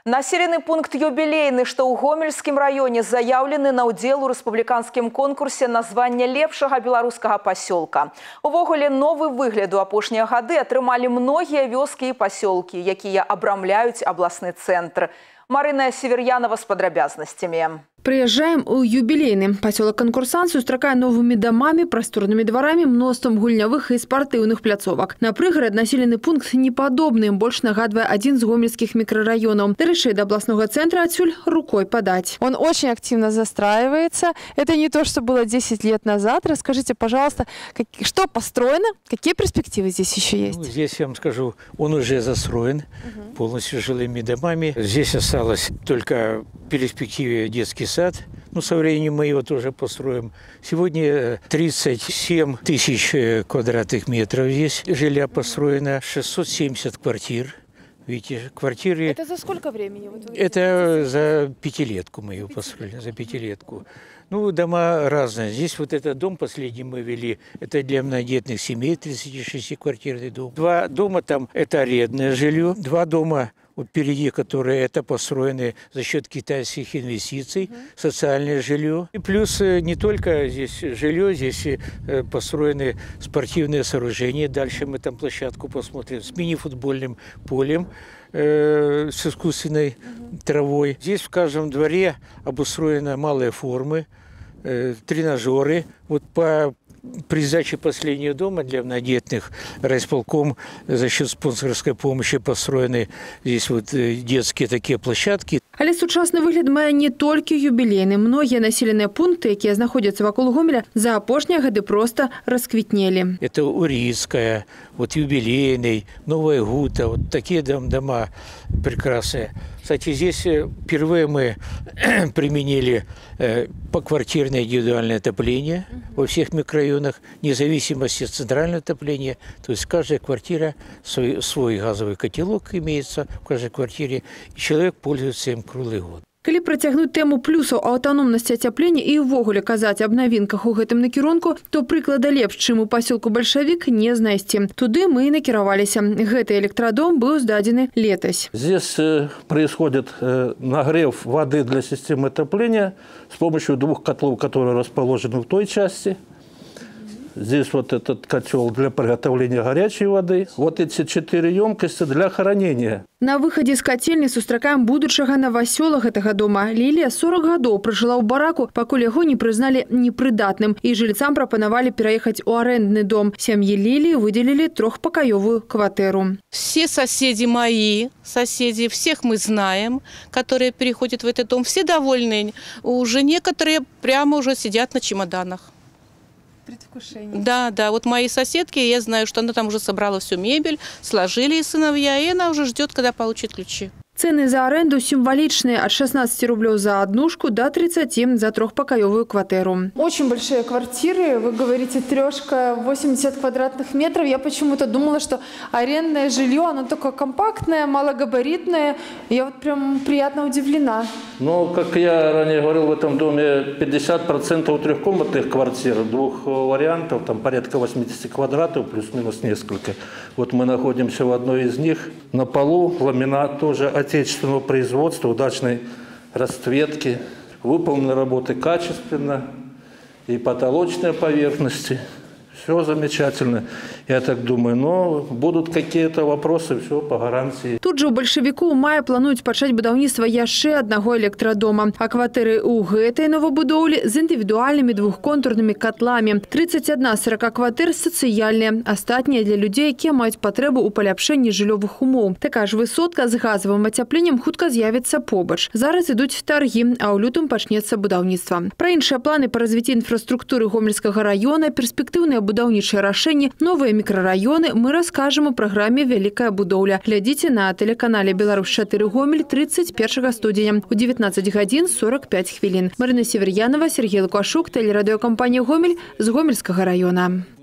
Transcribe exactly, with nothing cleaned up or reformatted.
Населенный пункт юбилейный, что у Гомельском районе заявлены на удел у республиканском конкурсе на звание лепшего белорусского поселка. Увогуле новый выгляд у апошнія гады атрымали многие вёски и поселки, якія абрамляют областный центр. Марина Северянова с подробязностями. Приезжаем у юбилейный. Поселок Конкурсант сустракае новыми домами, просторными дворами, множеством гульнявых и спортивных пляцовок. На пригород населенный пункт неподобный, больше нагадывая один из гомельских микрорайонов. До решей до областного центра отсюль рукой подать. Он очень активно застраивается. Это не то, что было десять лет назад. Расскажите, пожалуйста, как, что построено, какие перспективы здесь еще есть? Ну, здесь, я вам скажу, он уже застроен угу. полностью жилыми домами. Здесь осталось только в перспективе детский сад. Ну, со временем мы его тоже построим. Сегодня тридцать семь тысяч квадратных метров здесь жилья построено, шестьсот семьдесят квартир. Видите, квартиры... Это за сколько времени? Это за пятилетку мы его построили, за пятилетку. Ну, дома разные. Здесь вот этот дом последний мы вели, это для многодетных семей, тридцатишестиквартирный дом. Два дома там, это арендное жилье. Два дома вот впереди, которые это построены за счет китайских инвестиций, угу. социальное жилье. И плюс не только здесь жилье, здесь построены спортивные сооружения. Дальше мы там площадку посмотрим с мини-футбольным полем, э, с искусственной угу. травой. Здесь в каждом дворе обустроены малые формы, э, тренажеры. Вот по При сдаче последнего дома для многодетных райисполком за счет спонсорской помощи построены здесь вот детские такие площадки. Але сучасный выгляд мае не только юбилейный. Многие населенные пункты, которые находятся вокруг Гомеля, за опошние годы просто расквитнели. Это Урицкая, вот юбилейный, Новая Гута, вот такие дома прекрасные. Кстати, здесь впервые мы применили поквартирное индивидуальное отопление во всех микрорайонах, вне зависимости от центрального отопления. То есть каждая квартира, свой, свой газовый котелок имеется в каждой квартире, и человек пользуется им круглый год. Калі працягнуць тэму плюсаў аўтаномнасці ацяплення і ўвогуле казаць аб навінках у гэтым накірунку, то прыклада лепш, чым у пасёлку Бальшавік, не знайсці. Туды мы і накіраваліся. Гэты электрадом быў здадзены летась. Здесь происходит нагрев воды для системы отопления с помощью двух котлов, которые расположены в той части. Здесь вот этот котел для приготовления горячей воды. Вот эти четыре емкости для хранения. На выходе з котельні сустракаем будучага новасёла гэтага дома. Лілія сорок гадоў пражыла ў бараку, пакуль яго не прызналі непрыдатным. І жыльцам прапанавалі пераехаць у арэндны дом. Сям'і Лілії выделили трехпокоевую квартиру. Все соседи мои, соседи, всех мы знаем, которые переходят в этот дом, все довольны. Уже некоторые прямо уже сидят на чемоданах. Предвкушение. Да, да. Вот мои соседки, я знаю, что она там уже собрала всю мебель, сложили и сыновья, и она уже ждет, когда получит ключи. Цены за аренду символичные – от шестнадцати рублей за однушку до тридцати за трехпокоевую квартиру. Очень большие квартиры. Вы говорите, трешка, восемьдесят квадратных метров. Я почему-то думала, что арендное жилье, оно только компактное, малогабаритное. Я вот прям приятно удивлена. Ну, как я ранее говорил, в этом доме пятьдесят процентов трехкомнатных квартир, двух вариантов, там порядка восьмидесяти квадратов, плюс-минус несколько. Вот мы находимся в одной из них. На полу ламинат тоже отечественного производства, удачной расцветки. Выполнены работы качественно, и потолочные поверхности. Все замечательно, я так думаю. Но будут какие-то вопросы, все по гарантии. Тут же у Бальшавіку ў маі плануюць пачаць будаўніцтва яшчэ аднаго электрадома. А кватэры ў гэтай новабудоўлі з індывідуальнымі двухконтурнымі катлами. тридцать одна з сорока кватэр сацыяльныя, астатнія для людзей, якія маюць патрэбу ў паляпшэнні жыллёвых умоў. Такая ж высотка з газавым ацяпленнем хутка з'явіцца побач. Зараз ідуць таргі, а ў лютым пачнецца будаўніцтва. Пра іншыя планы па развіцці інфраструктуры Гомельскага района, перспектыўныя будаўнічыя рашэнні, новыя микрорайоны мы расскажем у программе «Великая будовля». Глядите на телеканале «Беларусь четыре Гомель» тридцать первого студия у девятнадцать гадзін сорок пять хвілін. Марина Северянова, Сергей Лукашук, телерадиокомпания «Гомель» з Гомельского района.